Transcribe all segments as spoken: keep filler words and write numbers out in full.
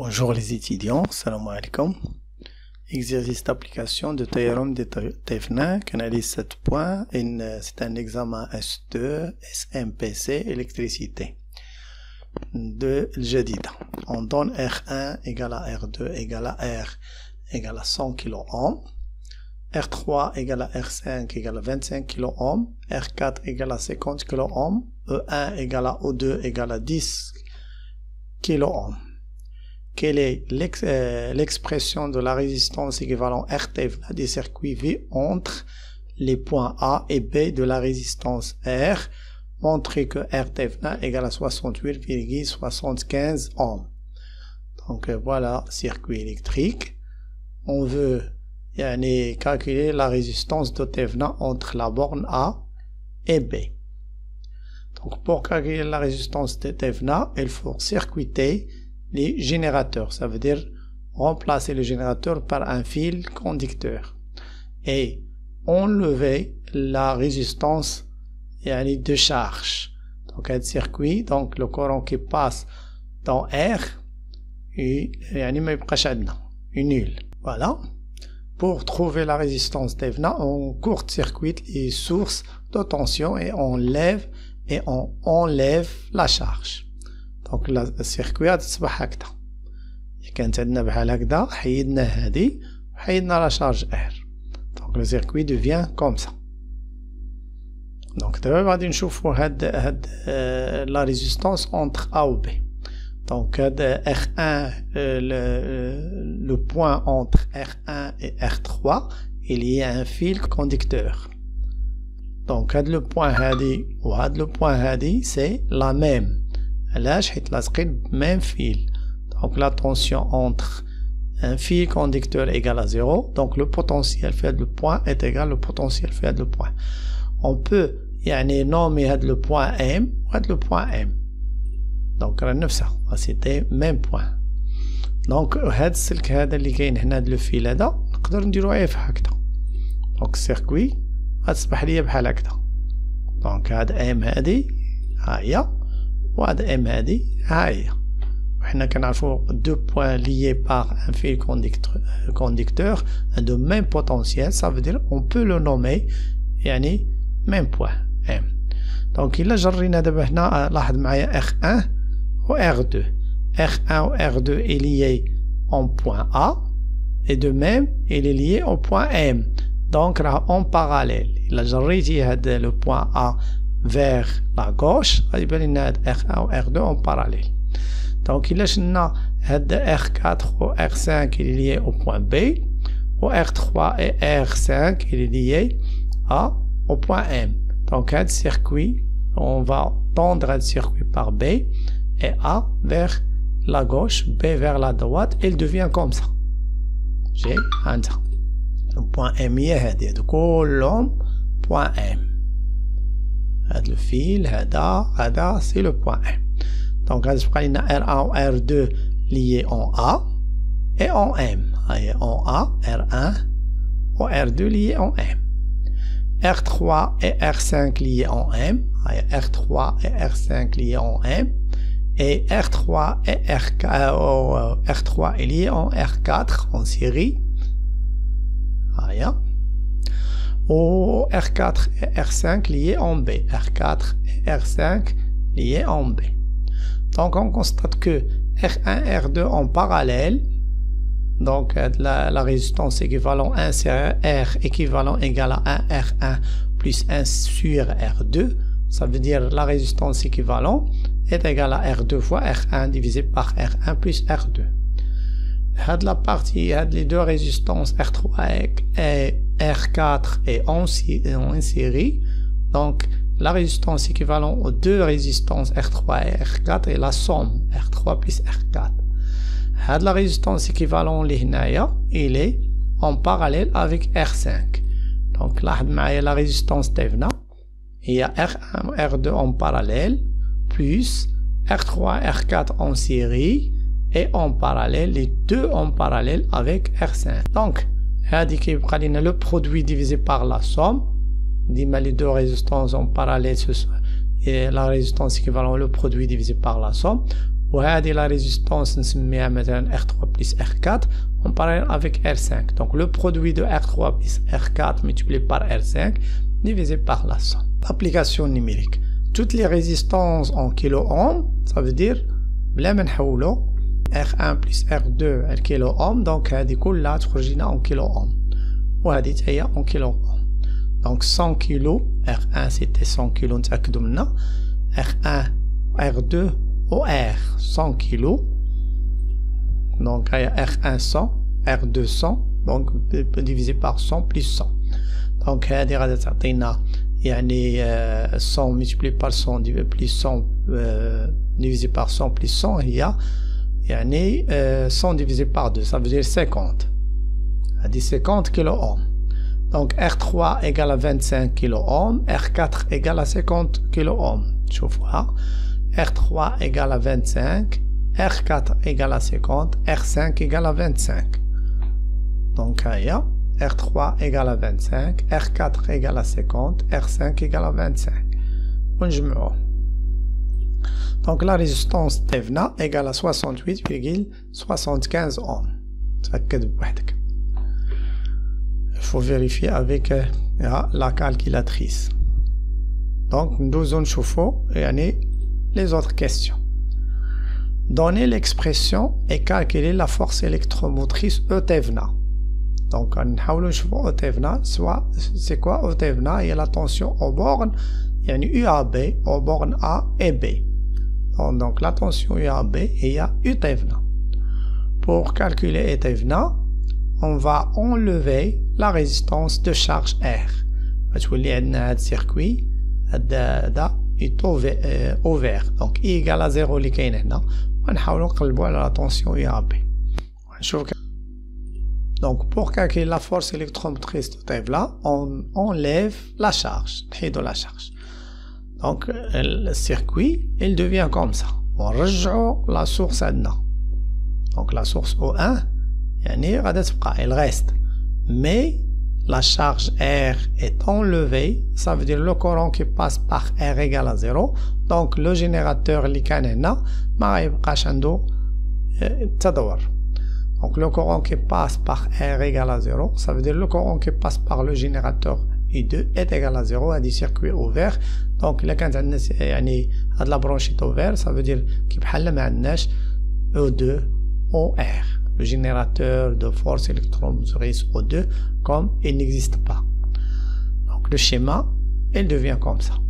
Bonjour les étudiants, salam alaikum. Exercice d'application de théorème de Thévenin, analyse sept points, c'est un examen S deux, S M P C, électricité. De Jadida. On donne R un égale à R deux égale à R égale à cent kiloohms, R trois égale à R cinq égale à vingt-cinq kiloohms, R quatre égale à cinquante kiloohms, E un égale à O deux égale à dix kiloohms. Quelle est l'expression de la résistance équivalent R Thévenin des circuits V entre les points A et B de la résistance R? Montrer que R Thévenin égale à soixante-huit virgule soixante-quinze ohms. Donc voilà, circuit électrique. On veut yani, calculer la résistance de Thévenin entre la borne A et B. Donc pour calculer la résistance de Thévenin, il faut circuiter les générateurs. Ça veut dire remplacer le générateur par un fil conducteur et enlever la résistance yani, de charge. Donc un circuit, donc le courant qui passe dans R et yani, est nul. Voilà. Pour trouver la résistance Thévenin, on court-circuite les sources de tension et on lève et on enlève la charge. دونك السيركوي تصبح هكذا. كانت عندنا بحال هكذا حيدنا هذه وحيدنا لا شارج ار. دونك لو سيركوي دوفيان كوم سا. دونك دابا غادي نشوفوا هاد هاد لا ريزيستانس اونتر A و B. دونك هاد R un le point entre R un et R trois il y a un fil conducteur. دونك هاد لو بوين هادي وهاد لو بوين هادي سي لا ميم. علاش حيت لاصقين même fil. Donc la tension entre un fil conducteur égale à zéro, donc le potentiel fait le point est égal au potentiel fait le point. On peut يعني nommer هذا le point M وهذا le point M. Donc راه نفسها c'était même point. Donc هذا السلك هذا اللي كاين هنا هذا لو فيل هذا نقدر نديرو غير هكذا. دونك السيركوي غتصبح ليا بحال هكذا. دونك هذا M هذه ها هي وهذا M هذه ها هي. وحنا كنعرفو deux points liés par un fil conducteur de même potentiel, ça veut dire on peut le nommer يعني même point M. donc إلا جرينا دابا هنا لاحظ معايا R un و R deux. R un و R deux est lié en point A et de même il est lié au point M. donc راه en parallèle. إلا جريتي هذا le point A vers la gauche غادي يبان لنا هاد R un و R deux en parallèle. donc إلا شلنا هاد R quatre و R cinq il est lié au point B و R trois et R cinq il est lié à au point M. donc هاد circuit on va tendre هاد circuit par B et A vers la gauche, B vers la droite, il devient comme ça. j'ai un le point M هي هادي هادو كلهم point M. هذا الفيل هذا هذا سي لو بوين M. دونك غادي تبقى لنا R un و R deux liés en A et en M. هاهي en A R un و R deux liés en M. R trois et R cinq liés en M. هاهي R trois et R cinq liés en M. et R trois et R quatre R trois est lié en R quatre en série. هاهي ou R quatre et R cinq liés en B. R quatre et R cinq liés en B. Donc on constate que R un et R deux en parallèle, donc la, la résistance équivalent un sur R équivalent égale à un R un plus un sur R deux, ça veut dire la résistance équivalent est égale à R deux fois R un divisé par R un plus R deux. هاد la partie, هاد les deux résistances R trois et R quatre est en, en série, donc la résistance équivalente aux deux résistances R trois et R quatre est la somme R trois plus R quatre. هاد la résistance équivalente اللي هنايا il est en parallèle avec R cinq. donc لاحظ معايا la résistance Thévenin هي R un و R deux en parallèle plus R trois et R quatre en série et en parallèle, les deux en parallèle avec R cinq. donc هادي كيبقى لنا le produit divisé par la somme. ديما les deux résistances en parallèle ce et la résistance équivalent le produit divisé par la somme. وهذه la résistance نسميها مثلا R trois plus R quatre en parallèle avec R cinq. Donc le produit de R trois plus R quatre multiplié par R cinq divisé par la somme. Application numérique. Toutes les résistances en kilo-ohms, ça veut dire بلا ما نحولو R un plus R deux R kilo-ohm, donc هذه كلها تخرج لنا en kilo-ohm وهذه حتى هي en kilo-ohm. Donc cent kilos, R un c'était cent kilos نتأكدوا منها, R un R deux au R cent kilos, donc il y a R un cent, R deux cent, donc divisé par cent plus cent. Donc هذه غادي تعطينا يعني cent multiplié par cent plus cent divisé par cent plus cent هي يعني cent divisé par deux, ça veut dire cinquante. هذه cinquante kilo ohms. Donc R trois égale à vingt-cinq kilo ohms, R quatre égale à cinquante kilo ohms. شوفوها. R trois égale à vingt-cinq, R quatre égale à cinquante, R cinq égale à vingt-cinq. Donc هيا R trois égale à vingt-cinq, R quatre égale à cinquante, R cinq égale à vingt-cinq. ونجمعوه. Donc la résistance تاعنا égale à soixante-huit virgule soixante-quinze ohms. تأكد بوحدك. Il faut vérifier avec euh, la calculatrice. Donc nous نشوفوا يعني les autres questions. Donnez l'expression et calculez la force électromotrice E Tevna. Donc, on نشوفوا E Tevna, soit c'est quoi E Tevna? Il y a la tension aux bornes, il y a une U A B aux bornes A et B. Donc, donc la tension U A B et il y a U Tevna. Pour calculer E Tevna, on va enlever la résistance de charge R. غتولي عندنا هاد circuit هذا est ouvert, donc I égale à zéro اللي كاين هنا, ونحاولوا نقلبوا على la tension U A B. ونشوف. Donc pour calculer la force électromotrice de Tevla, on enlève la charge, نحيدوا la charge. Donc le circuit, il devient comme ça. On رجعوا la source عندنا. Donc la source O un, يعني غادي تبقى, elle reste. Mais la charge R est enlevée, ça veut dire le courant qui passe par R égale à zéro, donc le générateur اللي كان هنا ما غيبقاش عنده تدور. Donc le courant qui passe par R égale à zéro, ça veut dire le courant qui passe par le générateur I deux est égal à zéro, هذه circuit ouvert. Donc إلا كانت عندنا يعني هاد la branche est ouverte, ça veut dire كي بحال ما عندناش E deux O R. Le générateur de force électromotrice O deux, comme il n'existe pas. Donc le schéma, il devient comme ça.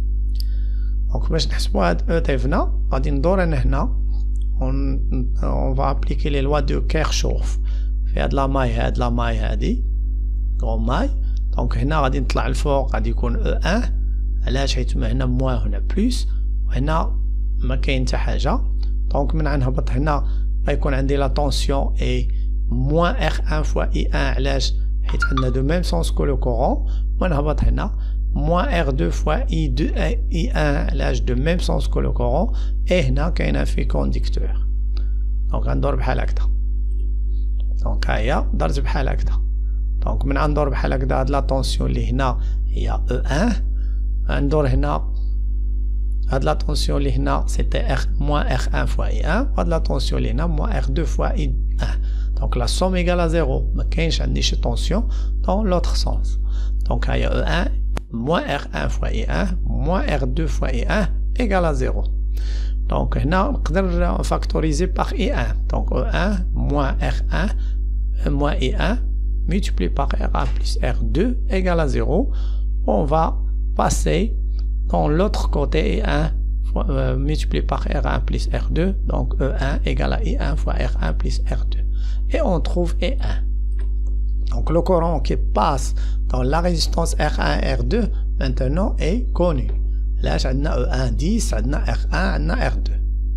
Donc باش نحسبوا هاد E تيفنا غادي ندور انا هنا, on, on va appliquer les lois de Kirchhoff في هاد لا ماي هاد لا ماي هادي غون ماي. دونك هنا غادي نطلع الفوق غادي يكون E un, علاش حيت هنا موان هنا بلس وهنا ما كاين حتى حاجه. دونك من غنهبط هنا غيكون عندي لا طونسيون اي موان R un fois I un, علاش حيت عندنا دو ميم سونس كو لو كورون. ونهبط هنا موان R deux fois I deux I un, علاش دو ميم سونس كو لو كورون. اي هنا كاين ان في كونديكتور. دونك غندور بحال هكدا. دونك هاهي درت بحال هكدا. دونك من غندور بحال هكدا هاد لا طونسيون اللي هنا هي E un, غندور هنا هاد لا طونسيون اللي هنا سيتي R moins R un fois I un, وهاد لا طونسيون اللي هنا moins R deux fois I un. Donc la somme égale à zéro. ما كاينش عندي شي طونسيون dans l'autre sens. Donc هاهي E un moins R un fois I un moins R deux fois I un égale à zéro. Donc هنا نقدر factoriser par I un. Donc E un moins R un moins I un multiplié par R un plus R deux égale à zéro. On va passer dans l'autre côté I un euh, multiplié par R un plus R deux, donc E un égale à I un fois R un plus R deux. Et on trouve I un. Donc le courant qui passe dans la résistance R un R deux maintenant est connu. Là j'ai E un dix, R un, R deux.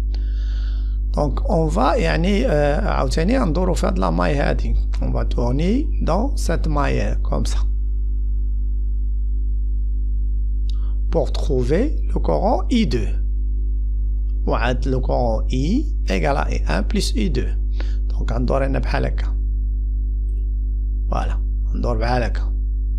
Donc on va يعني عاوتاني ندورو في هاد لا ماي هادي. On va tourner dans cette maille comme ça. Pour trouver le courant I deux. وعاد le courant I égale à I un plus I deux. Donc غندور هنا بحال هكا. فوالا ندور بحال هكا.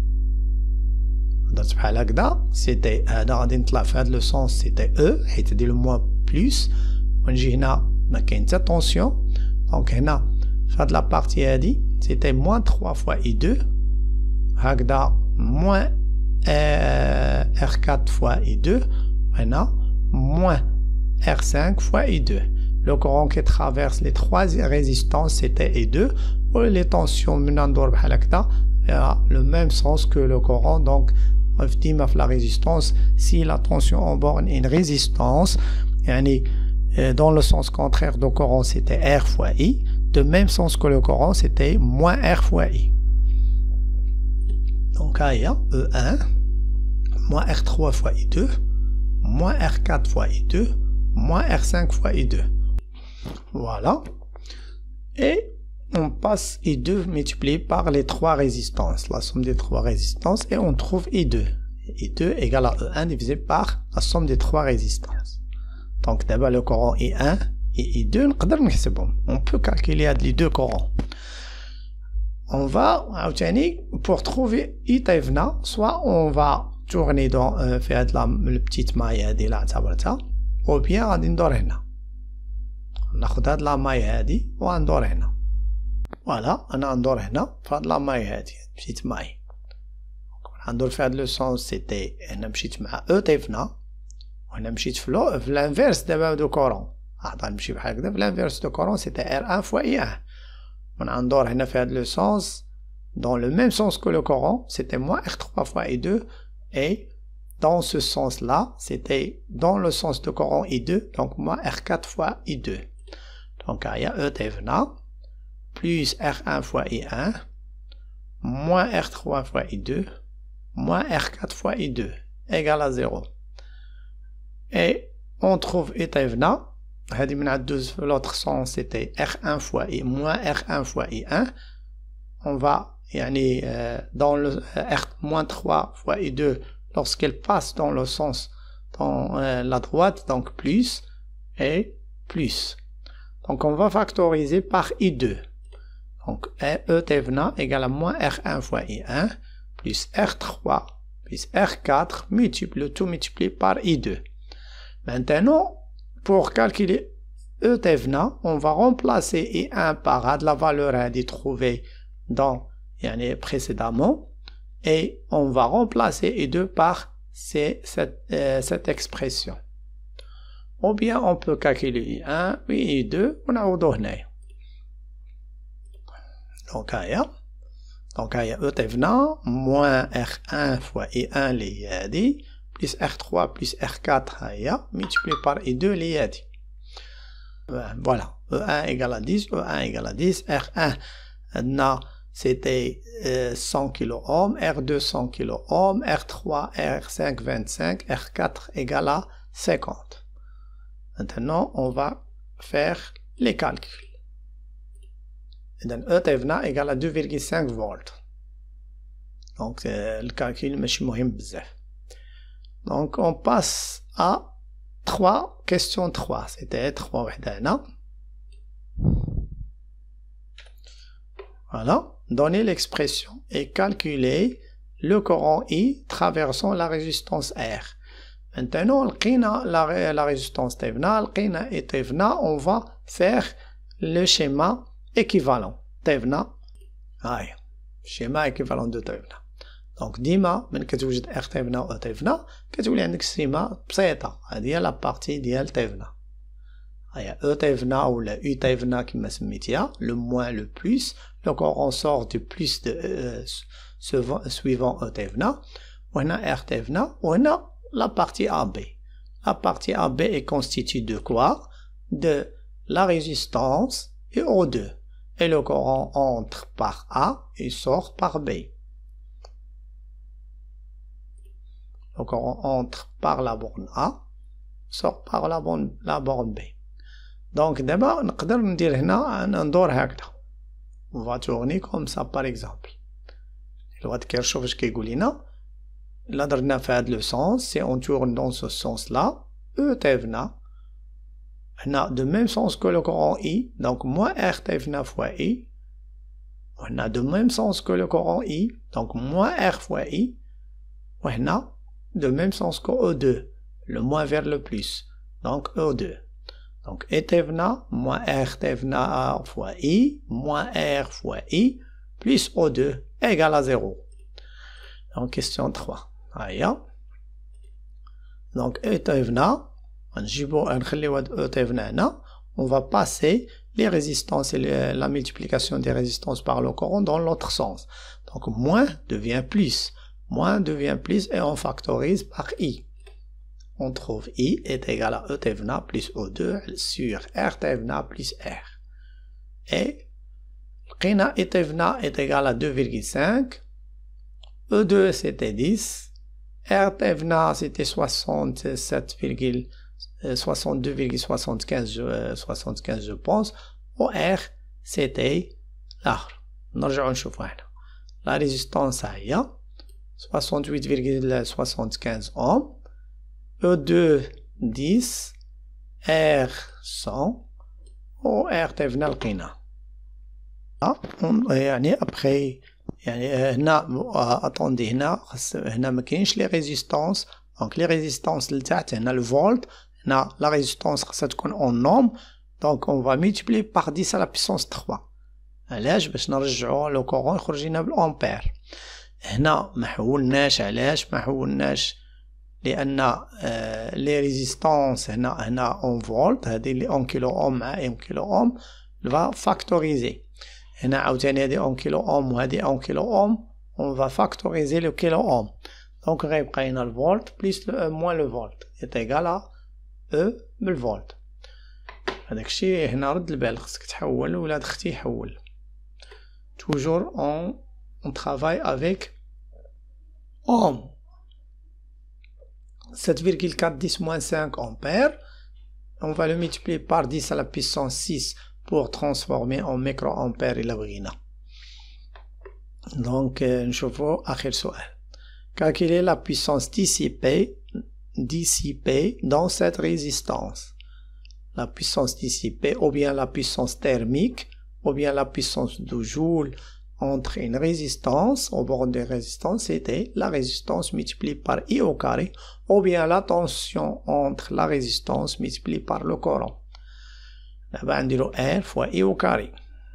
درت بحال هكدا سيتي هذا غادي نطلع في هاد لو سونس سيتي E حيت دير لو موان بلس ونجي هنا ما كاين حتى طونسيون. دونك هنا في هاد لابارتي هادي سيتي موان ثلاثة فوا اي دو هكذا موان ار أربعة فوا اي دو هنا موان ار خمسة فوا اي دو. Le courant qui traverse les trois résistances c'était I deux ou les tensions من ندور بحال هكذا a le même sens que le courant. Donc ديما في la résistance si la tension en borne est une résistance يعني dans le sens contraire du courant c'était R fois I, de même sens que le courant c'était moins R fois I. Donc il y a E un moins R trois fois I deux moins R quatre fois I deux moins R cinq fois I deux. Voilà. Et on passe I deux multiplié par les trois résistances, la somme des trois résistances, et on trouve I deux. I deux égale à E un divisé par la somme des trois résistances. Donc d'abord le courant I un et I deux, on peut calculer les deux courants. On va, pour trouver I تيفنا, soit on va tourner dans euh, faire de la petite maille de la tablette, ou bien on va ندور هنا. ناخد هاد لا ماي هادي وندور هنا. فوالا انا ندور هنا في هاد لا ماي هادي مشيت ماي. ندور في هاد لو سونس سيتي هنا مشيت مع او تيفنا وهنا مشيت في لو في الانفيرس دابا دو كورون. عطا نمشي بحال هكذا في الانفيرس دو كورون سيتي ار واحد فوا اي واحد. وندور هنا في هاد لو سونس dans le même sens que le courant c'était moins R trois fois I deux et dans ce sens là c'était dans le sens de courant I deux donc moins R quatre fois I deux. Donc il y a E تيفنا plus R un fois I un moins R trois fois I deux moins R quatre fois I deux égale à zéro. Et on trouve E تيفنا هذه من عند l'autre sens c'était R un fois I moins R un fois I un. On va يعني dans le R moins trois fois I deux lorsqu'elle passe dans le sens dans euh, la droite donc plus et plus. Donc on va factoriser par I deux. Donc E تيفنا égale à moins R un fois I un plus R trois plus R quatre multiplié tout multiplié par I deux. Maintenant pour calculer E تيفنا on va remplacer I un par la valeur à trouver dans يعني précédemment et on va remplacer I deux par ces, cette, euh, cette expression. Ou bien on peut calculer I un et I deux ونعوضو هنايا. Donc هيا donc هيا E تيفنا moins R un fois I un اللي هي هادي plus R trois plus R quatre هيا multiplié par I deux اللي هي هادي. Voilà, E un égale à dix, E un égale à dix, R un عندنا c'était euh, cent kilo ohms, R deux cent kilo ohms, R trois, R cinq vingt-cinq, R quatre égale à cinquante. Maintenant, on va faire les calculs. Et donc, E تيفنا égale à deux virgule cinq volts. Donc, euh, le calcul ماشي مهم بزاف. Donc, on passe à trois, question trois. C'était trois وحدة هنا. Voilà. Donner l'expression et calculer le courant I traversant la résistance R. Maintenant, la, la résistance تيفنا, et تيفنا, on va faire le schéma équivalent. تيفنا, هاي, schéma équivalent de تيفنا. Donc, ديما من كتوجد R تيفنا و E تيفنا, كتولي عندك سيما بسيطة. هذه هي la partie ديال تيفنا. هيا E تيفنا ou le U تيفنا كما سميتيها, le moins le plus. Le courant sort du plus de euh, suivant E تيفنا. وهنا R تيفنا. وهنا la partie A B. La partie A B est constituée de quoi? De la résistance et O deux. Et le courant entre par A et sort par B. Le courant entre par la borne A, sort par la borne, la borne B. Donc d'abord, نقدر ندير هنا ندور هكذا. On va tourner comme ça par exemple. الواد كيرشوف اش كيقول لنا. إلا درنا في هذا لو سونس, si on tourne dans ce sens là, E تيفنا هنا de même sens que le courant I, donc moins R تيفنا fois I. وهنا de même sens que le courant I, donc moins R fois I. وهنا de même sens que E deux, le moins vers le plus, donc E deux. Donc, E T V N A moins R T V N A fois I moins R fois I plus O deux égale à zéro. Donc, question trois. Aïe. Donc, E T V N A, on va passer les résistances et les, la multiplication des résistances par le courant dans l'autre sens. Donc, moins devient plus. Moins devient plus et on factorise par I. On trouve I est égal à E T V N A plus O deux sur R T V N A plus R. Et Qina E T V N A est égal à deux virgule cinq. E deux c'était dix. R T V N A c'était soixante-sept virgule soixante-deux virgule soixante-quinze je pense. O R c'était l'autre. نرجعوا نشوفوا هنا. La résistance هي soixante-huit virgule soixante-quinze ohms. E deux dix, R cent, و R T V N A لقينا. يعني après يعني هنا attendez هنا هنا ما كاينش لي ريزيستانس. دونك لي ريزيستانس لتحت هنا الفولت. هنا la résistance خاصها تكون en ohm. Donc on va multiplier par dix à la puissance trois. علاش؟ باش نرجعو لو كورون يخرج لنا بالامبير. هنا ما حولناش. علاش ما حولناش؟ لان آه لي ريزيستانس هنا هنا اون فولت. هذه اللي اون كيلو اوم مع ام كيلو اوم فا فاكتوريزي. هنا عاوتاني هذه اون كيلو اوم وهذه اون كيلو اوم اون فا فاكتوريزي لو كيلو اوم. دونك غيبقى لنا الفولت بليس موان لو فولت est égal à او بالفولت. هذاك الشيء هنا رد البال خصك تحول ولاد اختي يحول. toujours on on travaille avec ohm. sept virgule quatre dix moins cinq ampères. On va le multiplier par dix à la puissance six pour transformer en microampères إلا بغينا. Donc نشوفوا آخر سؤال. Calculer la puissance dissipée dissipée dans cette résistance. La puissance dissipée ou bien la puissance thermique ou bien la puissance de joule entre une résistance, au bord de résistance, c'était la résistance multipliée par I au carré, ou bien la tension entre la résistance multipliée par le courant. Là-bas, on dit R fois I au carré.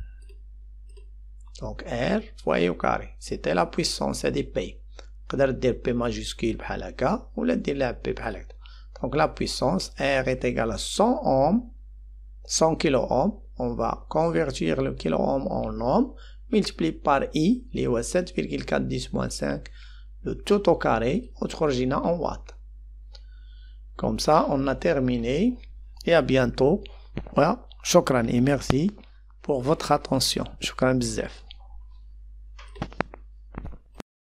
Donc R fois I au carré. C'était la puissance de P. تقدر دير P majuscule بحال هكا ولا دير لها P بحال هكا. Donc la puissance R est égale à cent ohms, cent kilo ohms. On va convertir le kilo ohm en ohm, multiplié par I, les sept virgule quatre dix moins cinq, le tout au carré, وتخرج لنا en watts. Comme ça, on a terminé. Et à bientôt. Voilà. شكرا et merci pour votre attention. شكرا بزاف.